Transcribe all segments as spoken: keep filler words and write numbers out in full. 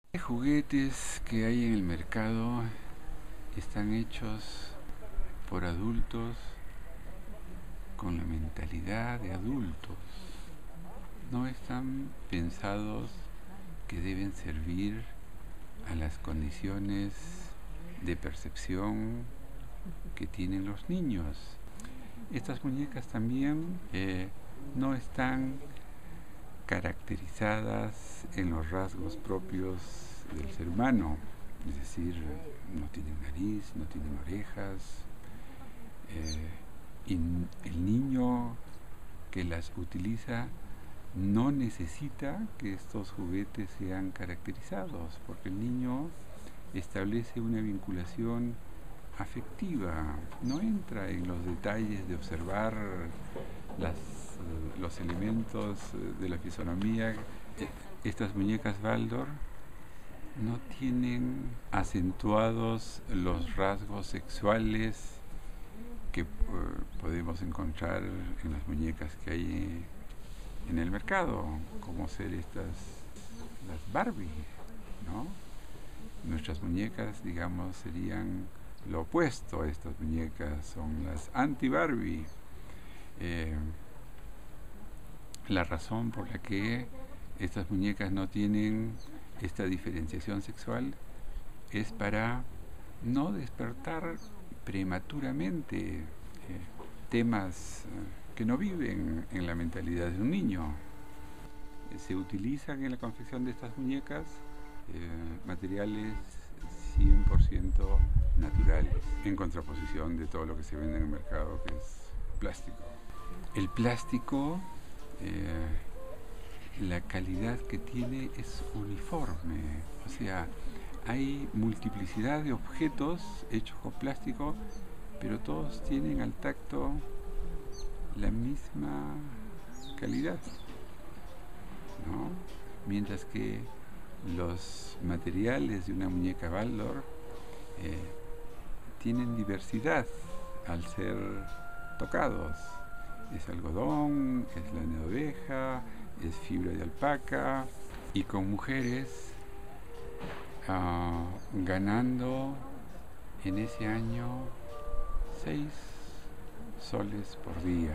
Los juguetes que hay en el mercado están hechos por adultos con la mentalidad de adultos. No están pensados que deben servir a las condiciones de percepción que tienen los niños. Estas muñecas también eh, no están caracterizadas en los rasgos propios del ser humano, es decir, no tienen nariz, no tienen orejas, eh, y el niño que las utiliza no necesita que estos juguetes sean caracterizados, porque el niño establece una vinculación afectiva, no entra en los detalles de observar las, los elementos de la fisonomía. Estas muñecas Waldorf no tienen acentuados los rasgos sexuales que uh, podemos encontrar en las muñecas que hay en el mercado, como ser estas, las Barbie, ¿no? Nuestras muñecas, digamos, serían lo opuesto a estas muñecas, son las anti-Barbie. Eh, la razón por la que estas muñecas no tienen esta diferenciación sexual es para no despertar prematuramente eh, temas eh, que no viven en la mentalidad de un niño. Eh, se utilizan en la confección de estas muñecas eh, materiales cien por ciento naturales, en contraposición de todo lo que se vende en el mercado, que es plástico. El plástico, eh, la calidad que tiene es uniforme, o sea, hay multiplicidad de objetos hechos con plástico, pero todos tienen al tacto la misma calidad, ¿no? Mientras que los materiales de una muñeca Waldorf eh, tienen diversidad al ser tocados. Es algodón, es lana de oveja, es fibra de alpaca, y con mujeres uh, ganando en ese año seis soles por día.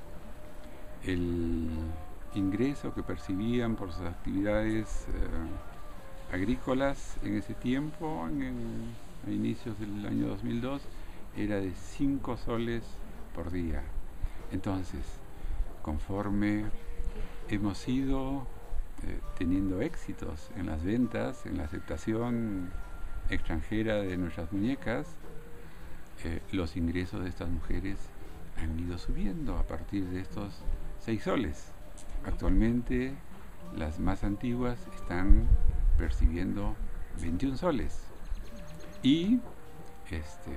El ingreso que percibían por sus actividades eh, agrícolas en ese tiempo, en el, a inicios del año dos mil dos, era de cinco soles por día. Entonces, conforme hemos ido eh, teniendo éxitos en las ventas, en la aceptación extranjera de nuestras muñecas, eh, los ingresos de estas mujeres han ido subiendo a partir de estos seis soles. Actualmente las más antiguas están percibiendo veintiún soles, y este,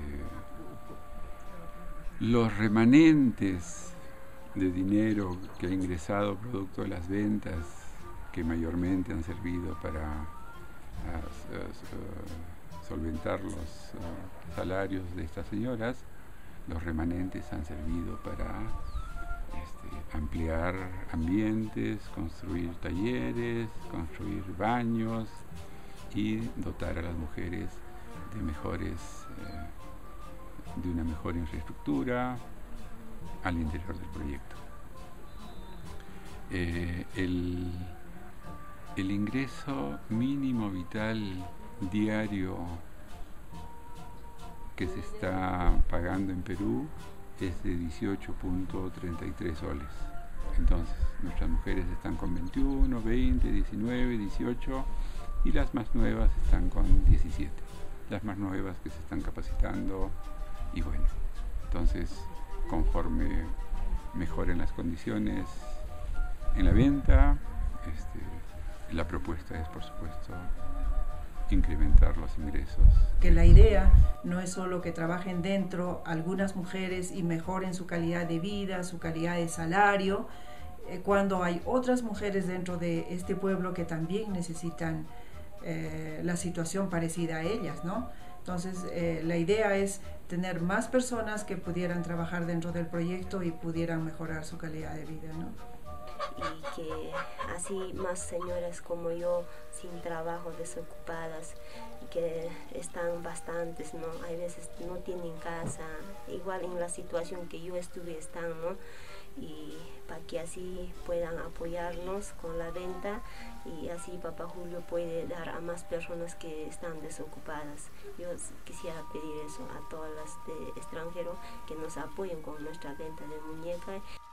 los remanentes de dinero que ha ingresado producto de las ventas, que mayormente han servido para a, a, a solventar los uh, salarios de estas señoras, los remanentes han servido para este, ampliar ambientes, construir talleres, construir baños y dotar a las mujeres de mejores eh, de una mejor infraestructura al interior del proyecto. Eh, el, el ingreso mínimo vital diario que se está pagando en Perú es de dieciocho punto treinta y tres soles. Entonces, nuestras mujeres están con veintiuno, veinte, diecinueve, dieciocho, y las más nuevas están con diecisiete. Las más nuevas que se están capacitando, y bueno, entonces, conforme mejoren las condiciones en la venta, este, la propuesta es, por supuesto, incrementar los ingresos. Que la idea no es solo que trabajen dentro algunas mujeres y mejoren su calidad de vida, su calidad de salario, eh, cuando hay otras mujeres dentro de este pueblo que también necesitan eh, la situación parecida a ellas, ¿no? Entonces, eh, la idea es tener más personas que pudieran trabajar dentro del proyecto y pudieran mejorar su calidad de vida, ¿no? y que así más señoras como yo sin trabajo, desocupadas, y que están bastantes, ¿no? Hay veces no tienen casa, igual en la situación que yo estuve están, ¿no? Y para que así puedan apoyarnos con la venta y así Papá Julio puede dar a más personas que están desocupadas. Yo quisiera pedir eso a todas las de extranjero, que nos apoyen con nuestra venta de muñeca.